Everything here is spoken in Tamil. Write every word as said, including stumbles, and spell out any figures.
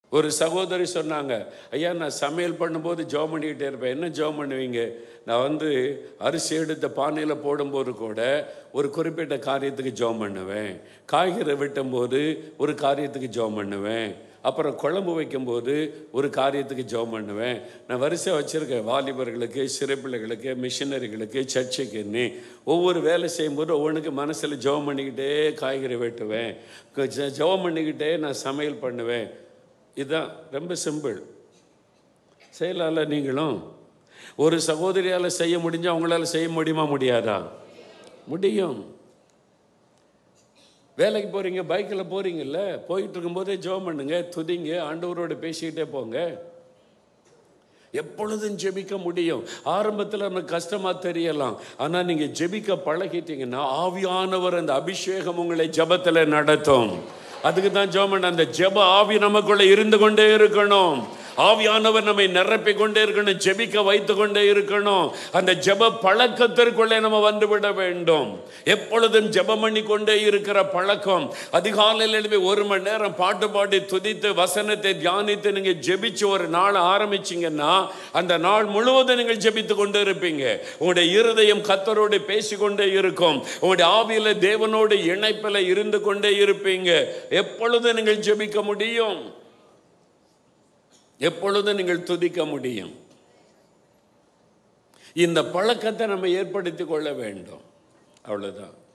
ஒரு சகோதரி சொன்னாங்க, ஐயா நான் சமையல் பண்ணும்போது ஜெபம் பண்ணிக்கிட்டே இருப்பேன். என்ன ஜெபம் பண்ணுவீங்க? நான் வந்து அரிசி எடுத்த பானையில் போடும்போது கூட ஒரு குறிப்பிட்ட காரியத்துக்கு ஜெபம் பண்ணுவேன். காய்கறி வெட்டும்போது ஒரு காரியத்துக்கு ஜெபம் பண்ணுவேன். அப்புறம் குழம்பு வைக்கும்போது ஒரு காரியத்துக்கு ஜெபம் பண்ணுவேன். நான் வரிசை வச்சுருக்கேன். வாலிபர்களுக்கு, சிறு பிள்ளைகளுக்கு, மிஷினரிகளுக்கு, சர்ச்சைக்குன்னு ஒவ்வொரு வேலை செய்யும்போது ஒவ்வொன்றுக்கு மனசில் ஜெபம் பண்ணிக்கிட்டே காய்கறி வெட்டுவேன். ஜெபம் பண்ணிக்கிட்டே நான் சமையல் பண்ணுவேன். இதுதான் ரொம்ப சிம்பிள். செய்யலாம்ல நீங்களும்? ஒரு சகோதரியால் செய்ய முடிஞ்சால் அவங்களால செய்ய முடியுமா முடியாதா? முடியும். வேலைக்கு போகிறீங்க, பைக்கில் போகிறீங்கல்ல, போயிட்டு இருக்கும்போதே ஜெபம் பண்ணுங்க, துதிங்க, ஆண்டவரோடு பேசிக்கிட்டே போங்க. எப்பொழுதும் ஜெபிக்க முடியும். ஆரம்பத்தில் நமக்கு கஷ்டமாக தெரியலாம், ஆனால் நீங்கள் ஜெபிக்க பழகிட்டீங்கன்னா ஆவியானவர் அந்த அபிஷேகம் உங்களை ஜெபத்தில் நடத்தும். அதுக்கு தான் ஜெபம் பண்ண. அந்த ஜெப ஆவி நமக்குள்ளே இருந்து கொண்டே இருக்கணும். ஆவியானவர் நம்மை நிரப்பி கொண்டே இருக்கணும், ஜெபிக்க வைத்து கொண்டே இருக்கணும். அந்த ஜெப பழக்கத்திற்குள்ளே நம்ம வந்துவிட வேண்டும். எப்பொழுதும் ஜெபம் பண்ணி கொண்டே இருக்கிற பழக்கம். அதிகாலையில் எழுப்பி ஒரு மணி நேரம் பாட்டு பாடி துதித்து வசனத்தை தியானித்து நீங்கள் ஜெபிச்சு ஒரு நாள் ஆரம்பிச்சிங்கன்னா அந்த நாள் முழுவதும் நீங்கள் ஜெபித்து கொண்டே இருப்பீங்க. உங்களுடைய இருதயம் கர்த்தரோடு பேசிக்கொண்டே இருக்கும். உங்களுடைய ஆவியில தேவனோடு இணைப்பில் இருந்து கொண்டே இருப்பீங்க. எப்பொழுதும் நீங்கள் ஜெபிக்க முடியும், எப்பொழுதும் நீங்கள் துதிக்க முடியும். இந்த பழக்கத்தை நம்ம ஏற்படுத்திக் கொள்ள வேண்டும். அவ்வளவுதான்.